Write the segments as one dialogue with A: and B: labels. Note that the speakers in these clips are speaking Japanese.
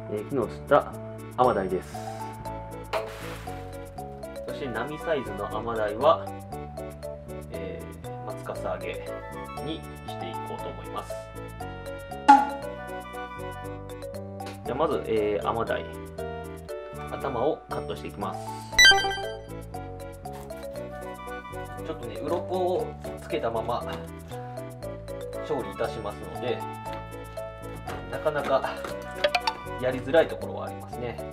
A: 昨日釣ったアマダイです。そして波サイズのアマダイは、松かさ揚げにしていこうと思います。じゃあまず、アマダイ頭をカットしていきます。ちょっとね鱗をつけたまま調理いたしますので、なかなかやりづらいところはありますね。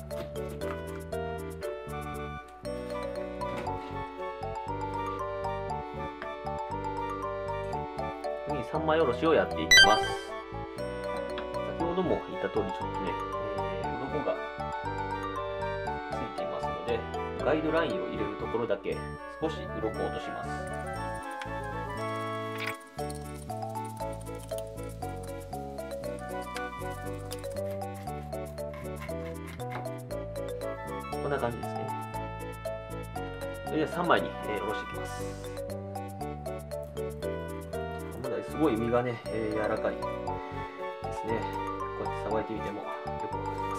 A: 次に三枚おろしをやっていきます。先ほども言った通りちょっとね、鱗がついていますので、ガイドラインを入れるところだけ少し鱗を落とします。こんな感じですね。それで3枚に、おろしていきます。アマダイすごい身がね、柔らかいですね。こうやってさばいてみてもよくわかります。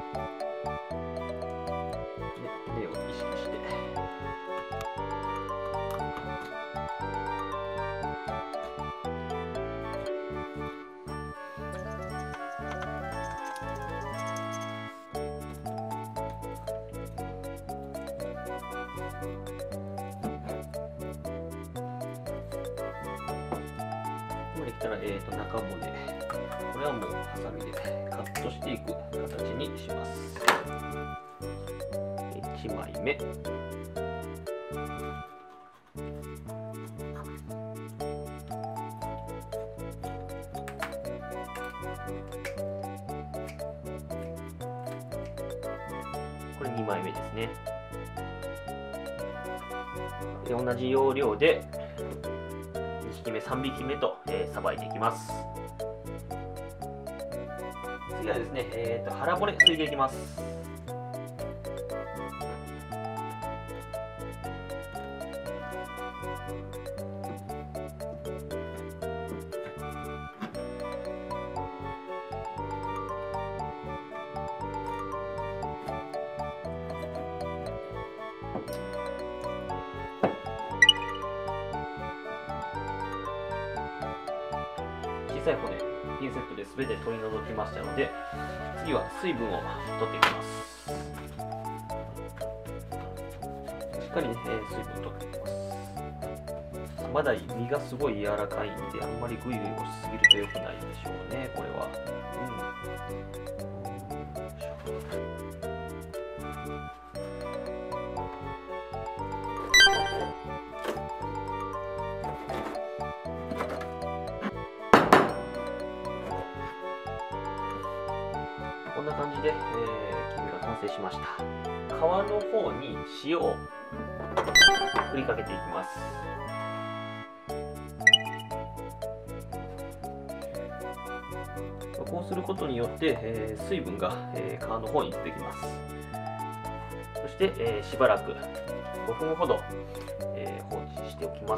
A: で、骨を意識して。できたら、中骨、これはもうハサミでカットしていく形にします。1枚目、これ2枚目ですね。で同じ要領で2匹目、3匹目とさばいていきます。次はですね、腹骨ついていきます。小さい骨、ピンセットで全て取り除きましたので、次は水分を取っていきます。しっかりね、水分を取っていきます。まだ身がすごい柔らかいんで、あんまりグイグイ押しすぎると良くないでしょうね、これは。こんな感じで、キムが完成しました。皮の方に塩を振りかけていきます。こうすることによって、水分が、皮の方に出てきます。そして、しばらく5分ほど、放置しておきます。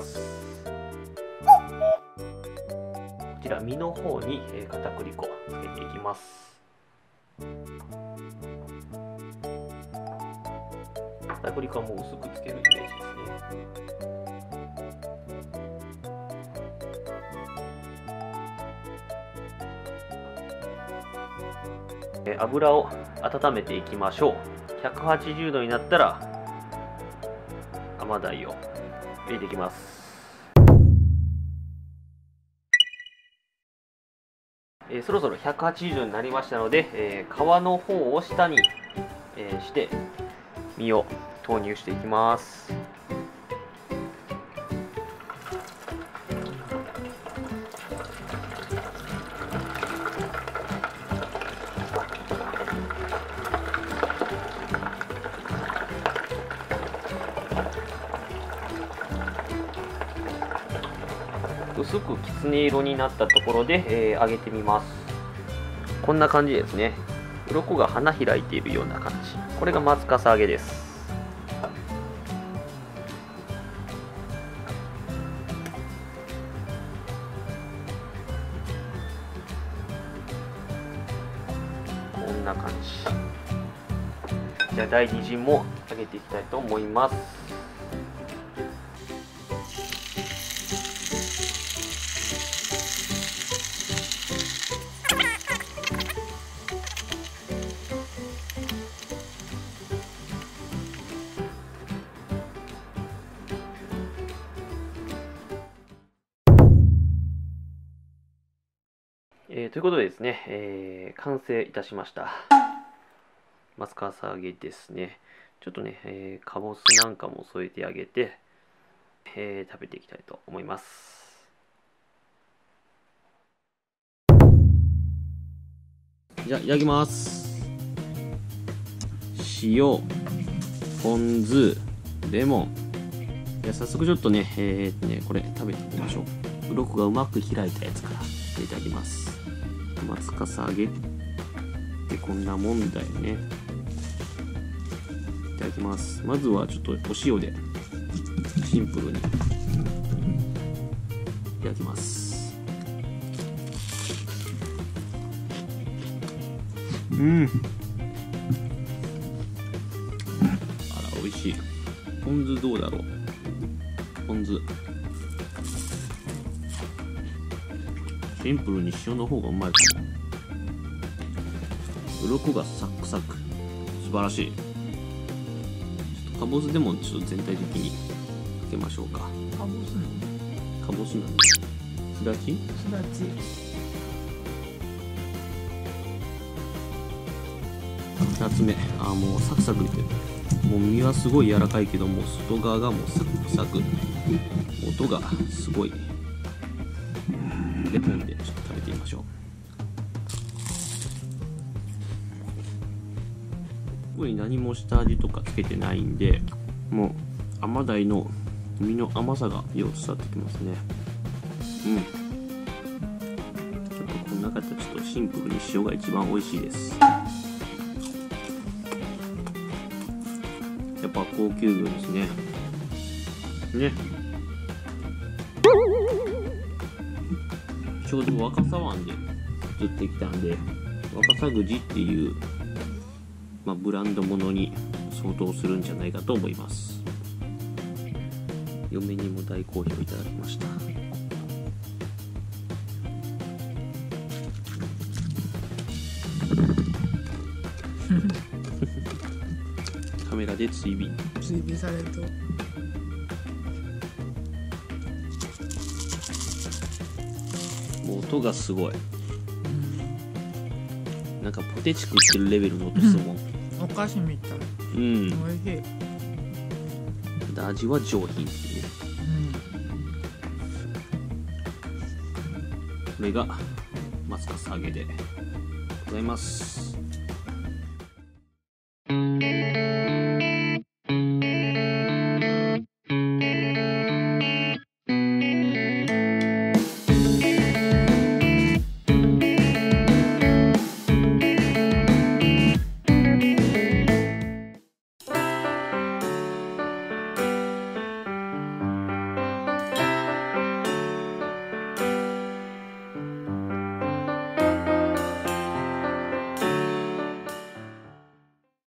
A: こちら身の方に、片栗粉つけていきます。片栗粉はもう薄くつけるイメージですね。油を温めていきましょう。180度になったらアマダイを入れていきます。そろそろ180度になりましたので、皮の方を下に、して身を投入していきます。薄くきつね色になったところで、揚げてみます。こんな感じですね。鱗が花開いているような感じ。これが松かさ揚げです。こんな感じゃあ第2陣も揚げていきたいと思います。ということでですね、完成いたしました。松かさ揚げですね。ちょっとね、かぼすなんかも添えてあげて、食べていきたいと思います。じゃあ、いただきます。塩、ポン酢、レモン。じゃあ、早速ちょっとね、これ食べてみましょう。鱗がうまく開いたやつからいただきます。松かさ揚げってこんなもんだよね。いただきます。まずはちょっとお塩でシンプルにいただきます。あら美味しい。ポン酢どうだろう。ポン酢シンプルに塩の方がうまいかも。鱗がサクサク、素晴らしい。ちょっとかぼすでもちょっと全体的にかけましょうか。
B: かぼすの？
A: かぼすなんで。すだち？
B: すだち。
A: 2つ目。もうサクサクいってる。もう身はすごい柔らかいけども、外側がもうサクサク。音がすごい。レモンでちょっと食べてみましょう。ここに何も下味とかつけてないんで、もう甘鯛の身の甘さがよう伝わってきますね。ちょっとこの中でちょっとシンプルに塩が一番美味しいです。やっぱ高級魚ですね。ちょうど若狭湾で釣ってきたんで、若狭口っていう、ブランド物に相当するんじゃないかと思います。嫁にも大好評いただきました。カメラで追尾
B: されると
A: もう音がすごい、なんかポテチ食ってるレベルの音するもん、
B: お菓子みたい。おいしい。
A: 味は上品っていうね、これが松かさ揚げでございます。